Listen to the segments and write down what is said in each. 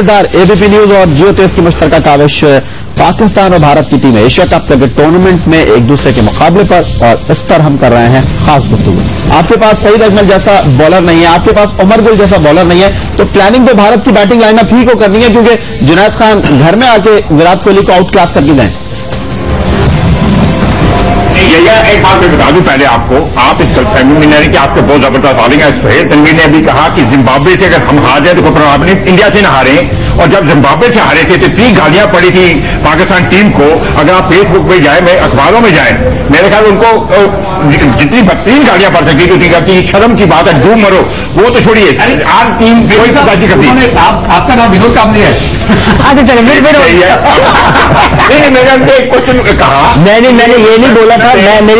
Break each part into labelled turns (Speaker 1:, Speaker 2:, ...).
Speaker 1: मेजदार ABP news और जियो तेज की मुश्तरका काविश पाकिस्तान और भारत की टीमें एशिया कप क्रिकेट टूर्नामेंट में एक दूसरे के मुकाबले पर, और इस पर हम कर रहे हैं खास गुफ्तगू। आपके पास सईद अजमल जैसा बॉलर नहीं है, आपके पास उमर गुल जैसा बॉलर नहीं है, तो प्लानिंग तो भारत की बैटिंग लाइनअप ही को करनी है, क्योंकि जुनैद खान घर में आके विराट कोहली को आउट क्लास करके जाएं।
Speaker 2: एक बात मैं बता दूं पहले आपको, आप इस फैमिली में कि आपके बहुत जबरदस्त बॉलिंग है। सोहेल तनवीर ने भी कहा कि जिम्बाब्वे से अगर हम हार जाए तो कोई प्रॉब्लम नहीं, इंडिया से ना हारे। और जब जिम्बाब्वे से हारे थे तो 3 गालियां पड़ी थी पाकिस्तान टीम को। अगर आप फेसबुक पे जाए, मैं अखबारों में जाए, मेरे ख्याल उनको जितनी 3 गालियां पड़ सकती थी, कि शर्म की बात है, डूब मरो, वो तो छोड़िए। आज टीम कोई बाजी करती है। आपका नाम विनोद कामली है?
Speaker 3: अच्छा चलो
Speaker 2: नहीं, मैंने एक क्वेश्चन कहा।
Speaker 3: मैंने ये नहीं बोला था,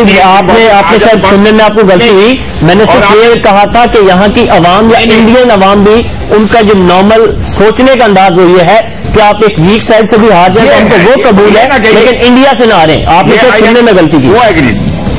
Speaker 3: आपने शायद सुनने में आपको गलती हुई। मैंने सिर्फ ये कहा था कि यहाँ की अवाम या इंडियन अवाम भी, उनका जो नॉर्मल सोचने का अंदाज वो ये है कि आप एक वीक साइड से भी हार जाए तो हमको वो कबूल है, लेकिन इंडिया से ना हारें। आपने सिर्फ सुनने में गलती की।
Speaker 2: वो है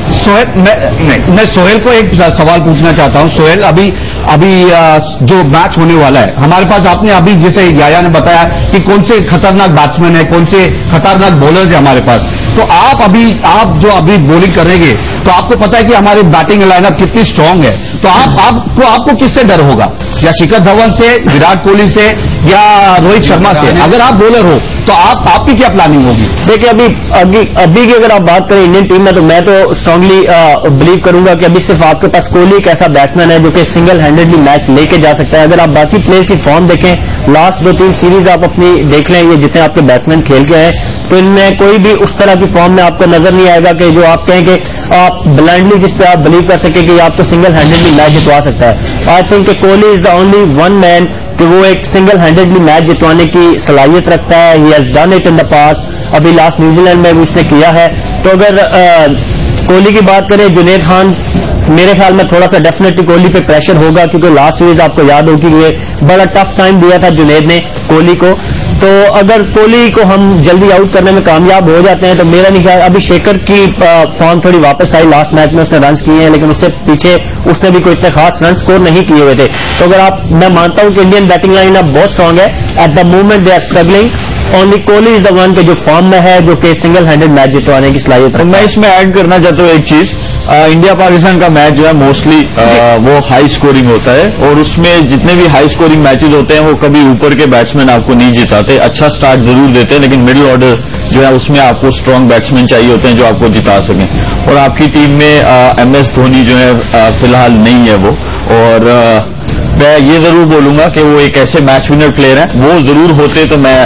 Speaker 1: सोहेल, मैं सोहेल को एक सवाल पूछना चाहता हूं। सोहेल, अभी जो मैच होने वाला है हमारे पास, आपने अभी जैसे याया ने बताया कि कौन से खतरनाक बैट्समैन है, कौन से खतरनाक बॉलर्स है हमारे पास, तो आप जो अभी बॉलिंग करेंगे तो आपको पता है कि हमारी बैटिंग लाइनअप कितनी स्ट्रांग है, तो आपको किससे डर होगा? या शिखर धवन से, विराट कोहली से, या रोहित शर्मा से? अगर आप बॉलर हो तो आपकी क्या प्लानिंग होगी?
Speaker 3: देखिए अभी की अगर आप बात करें इंडियन टीम में, तो मैं तो स्ट्रांगली बिलीव करूंगा कि अभी सिर्फ आपके पास कोहली एक ऐसा बैट्समैन है जो कि सिंगल हैंडेडली मैच लेके जा सकता है। अगर आप बाकी प्लेयर्स की फॉर्म देखें, लास्ट 2-3 सीरीज आप अपनी देख लें, ये जितने आपके बैट्समैन खेल के हैं, तो इनमें कोई भी उस तरह की फॉर्म में आपको नजर नहीं आएगा कि जो आप कहें कि आप ब्लाइंडली जिस पे आप बिलीव कर सके कि आप तो सिंगल हैंडेडली मैच जितवा सकता है। I think Kohli is the only one man कि वो एक सिंगल हैंडेडली मैच जितवाने की सलाहियत रखता है। He has done it in the past, अभी लास्ट न्यूजीलैंड में भी उसने किया है। तो अगर कोहली की बात करें, जुनैद खान मेरे ख्याल में थोड़ा सा डेफिनेटली कोहली पे प्रेशर होगा, क्योंकि लास्ट सीरीज आपको याद होगी ये बड़ा टफ टाइम दिया था जुनैद ने कोहली को। तो अगर कोहली को हम जल्दी आउट करने में कामयाब हो जाते हैं तो मेरा नहीं ख्याल, अभी शेखर की फॉर्म थोड़ी वापस आई, लास्ट मैच में उसने रन किए हैं, लेकिन उससे पीछे उसने भी कोई इतने खास रन स्कोर नहीं किए हुए थे। तो अगर मैं मानता हूं कि इंडियन बैटिंग लाइन अब बहुत स्ट्रांग है। At the moment they are struggling, only Kohli is the one के जो फॉर्म में है, जो कि सिंगल हैंडेड मैच जितवाने की सलाहियत है।
Speaker 1: मैं इसमें ऐड करना चाहता हूँ एक चीज, इंडिया पाकिस्तान का मैच जो है मोस्टली वो हाई स्कोरिंग होता है, और उसमें जितने भी हाई स्कोरिंग मैचेस होते हैं वो कभी ऊपर के बैट्समैन आपको नहीं जिताते। अच्छा स्टार्ट जरूर देते हैं, लेकिन मिडिल ऑर्डर जो है उसमें आपको स्ट्रांग बैट्समैन चाहिए होते हैं जो आपको जिता सकें। और आपकी टीम में MS धोनी जो है फिलहाल नहीं है वो, और मैं ये जरूर बोलूंगा कि वो एक ऐसे मैच विनर प्लेयर हैं। वो जरूर होते तो मैं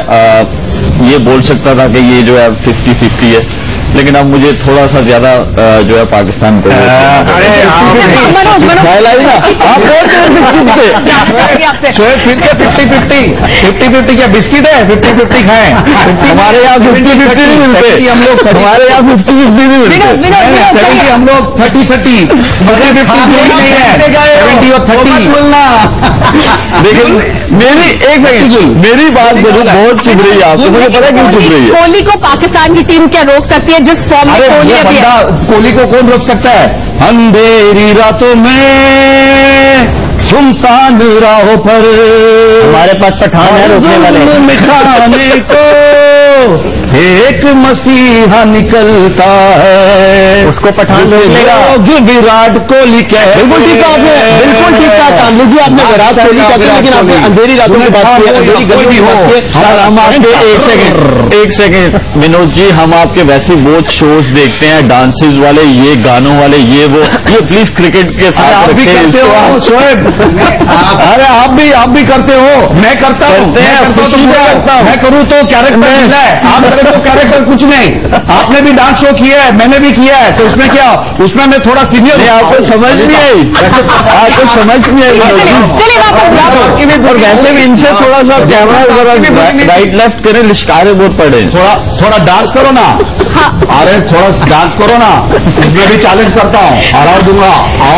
Speaker 1: ये बोल सकता था कि ये जो है 50-50 है, लेकिन अब मुझे थोड़ा सा ज्यादा जो है पाकिस्तान को
Speaker 2: फिफ्टी क्या बिस्किट है? 50-50 खाएं।
Speaker 1: हमारे यहाँ 50-50 नहीं मिलते,
Speaker 2: हम लोग
Speaker 1: हमारे यहाँ 50-50 नहीं मिलते,
Speaker 2: हम लोग 30-30 नहीं है, 70 और 30 बोलना।
Speaker 1: देखिए मेरी बात जरूर बहुत चुभ रही है आपको, मुझे पता है क्यों चुभ रही है।
Speaker 4: कोहली को पाकिस्तान की टीम क्या रोक सकती है जिस फॉर्म में कोहली अभी है?
Speaker 2: कोहली को कौन रोक सकता है? अंधेरी रातों में सुनसान राहों पर
Speaker 3: हमारे पास पठान है रोकने वाले।
Speaker 2: मिटाने को एक मसीहा निकलता है,
Speaker 3: उसको पठान रोकेगा।
Speaker 2: विराट कोहली क्या है?
Speaker 3: बिल्कुल ठीक है आपने, बिल्कुल ठीक है कामली जी, आपने विराट कोहली कहते हैं, लेकिन आपने अंधेरी रातों की बात की, अंधेरी गलियों की बात की।
Speaker 1: हम आपके एक सेकंड विनोद जी, हम आपके वैसे बहुत शोज देखते हैं, डांसेस वाले, ये गानों वाले, ये प्लीज क्रिकेट के साथ
Speaker 2: आप भी करते हो शोएब? अरे आप भी करते हो, मैं करता हूँ, मैं करूँ तो कैरेक्टर मिला है, आप करें तो कैरेक्टर कुछ नहीं। आपने भी डांस शो किया है, मैंने भी किया है, तो उसमें क्या, उसमें मैं थोड़ा सीनियर हूं।
Speaker 1: आपको समझ नहीं आई, आपको समझ नहीं आई। और वैसे भी इनसे थोड़ा सा कैमरा राइट लेफ्ट करें, लिश्कारे बहुत पड़े।
Speaker 2: थोड़ा डांस करो ना, अरे थोड़ा डांस करो ना, मैं भी चैलेंज करता हूँ, हरा दूंगा।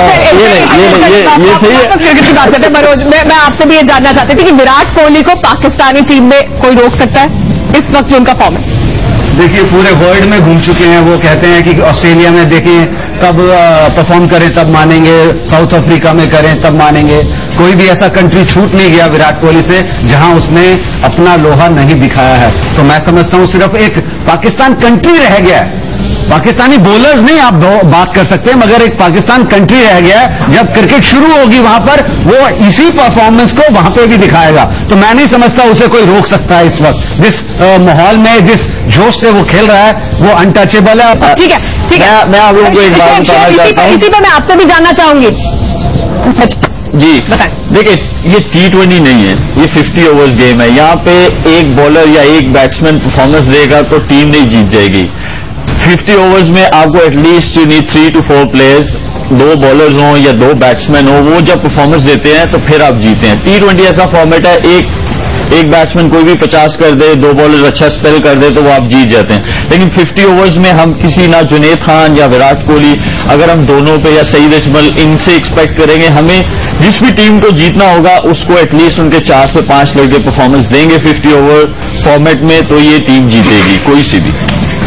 Speaker 4: ये क्रिकेट की बात करते हैं मनोज, मैं आपसे भी ये जानना चाहती थी कि विराट कोहली को पाकिस्तानी टीम में कोई रोक सकता है इस वक्त जो उनका फॉर्म है?
Speaker 2: देखिए पूरे वर्ल्ड में घूम चुके हैं, वो कहते हैं कि ऑस्ट्रेलिया में देखें कब परफॉर्म करें तब मानेंगे, साउथ अफ्रीका में करें तब मानेंगे।
Speaker 5: कोई भी ऐसा कंट्री छूट नहीं गया विराट कोहली से जहां उसने अपना लोहा नहीं दिखाया है। तो मैं समझता हूं सिर्फ एक पाकिस्तान कंट्री रह गया है, पाकिस्तानी बॉलर्स नहीं आप बात कर सकते, मगर एक पाकिस्तान कंट्री रह गया है। जब क्रिकेट शुरू होगी वहां पर वो इसी परफॉर्मेंस को वहां पे भी दिखाएगा। तो मैं नहीं समझता उसे कोई रोक सकता है इस वक्त। जिस माहौल में, जिस जोश से वो खेल रहा है, वो अनटचेबल है।
Speaker 4: ठीक है, ठीक है।
Speaker 1: मैं आप लोगों को एक बात बताना चाहता हूं।
Speaker 4: इसी पर मैं आपसे भी जानना चाहूंगी
Speaker 1: जी,
Speaker 4: बताएं।
Speaker 1: देखिए, ये T20 नहीं है, ये 50 ओवर्स गेम है। यहाँ पे एक बॉलर या एक बैट्समैन परफॉर्मेंस देगा तो टीम नहीं जीत जाएगी। 50 ओवर्स में आपको at least you need 3 to 4 players, 2 bowlers हों या 2 बैट्समैन हो, वो जब परफॉर्मेंस देते हैं तो फिर आप जीते हैं। T20 ऐसा फॉर्मेट है, एक बैट्समैन कोई भी 50 कर दे, 2 बॉलर्स अच्छा स्पेल कर दे तो वो आप जीत जाते हैं। लेकिन 50 ओवर्स में हम किसी ना जुनैद खान या विराट कोहली, अगर हम दोनों पे या सईद अजमल, इनसे एक्सपेक्ट करेंगे, हमें जिस भी टीम को जीतना होगा उसको एटलीस्ट उनके 4 से 5 लड़के परफॉर्मेंस देंगे 50 ओवर फॉर्मेट में, तो ये टीम जीतेगी कोई सी भी।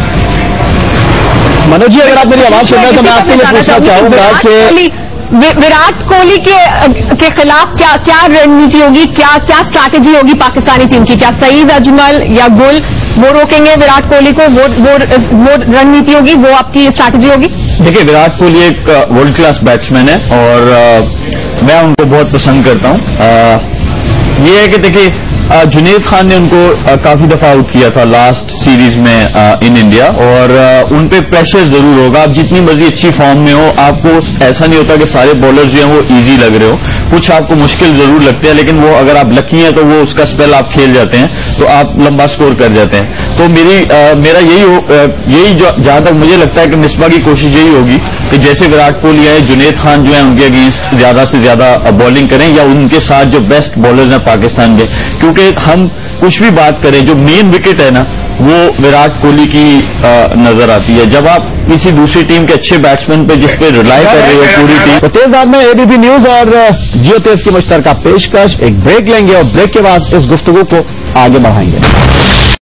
Speaker 3: मनोज जी, अगर आप मेरी आवाज सुन रहे हैं तो मैं आपसे ये पूछना चाहूंगा कि
Speaker 4: विराट कोहली के खिलाफ क्या रणनीति होगी, क्या स्ट्रैटेजी होगी पाकिस्तानी टीम की? क्या सईद अजमल या गुल वो रोकेंगे विराट कोहली को? वो रणनीति होगी, वो आपकी स्ट्रैटेजी होगी?
Speaker 1: देखिए, विराट कोहली एक वर्ल्ड क्लास बैट्समैन है और मैं उनको बहुत पसंद करता हूं। ये है कि देखिए, जुनैद खान ने उनको काफी दफा आउट किया था लास्ट सीरीज में इन इंडिया, और उन पे प्रेशर जरूर होगा। आप जितनी मर्जी अच्छी फॉर्म में हो, आपको ऐसा नहीं होता कि सारे बॉलर्स जो हैं वो इजी लग रहे हो, कुछ आपको मुश्किल जरूर लगते हैं, लेकिन वो अगर आप लकी हैं तो वो उसका स्पेल आप खेल जाते हैं तो आप लंबा स्कोर कर जाते हैं। तो मेरा यही जहां तक मुझे लगता है कि मिसबा की कोशिश यही होगी कि जैसे विराट कोहली है, जुनैद खान जो है उनके अगेंस्ट ज्यादा से ज्यादा बॉलिंग करें, या उनके साथ जो बेस्ट बॉलर्स हैं पाकिस्तान के, क्योंकि हम कुछ भी बात करें, जो मेन विकेट है ना वो विराट कोहली की नजर आती है। जब आप किसी दूसरी टीम के अच्छे बैट्समैन पे जिस पे रिलाई कर रहे हो पूरी टीम।
Speaker 3: तो तेज रात में एबीपी न्यूज और जियो तेज की मुश्तरका पेशकश। एक ब्रेक लेंगे और ब्रेक के बाद इस गुफ्तगू को आगे बढ़ाएंगे।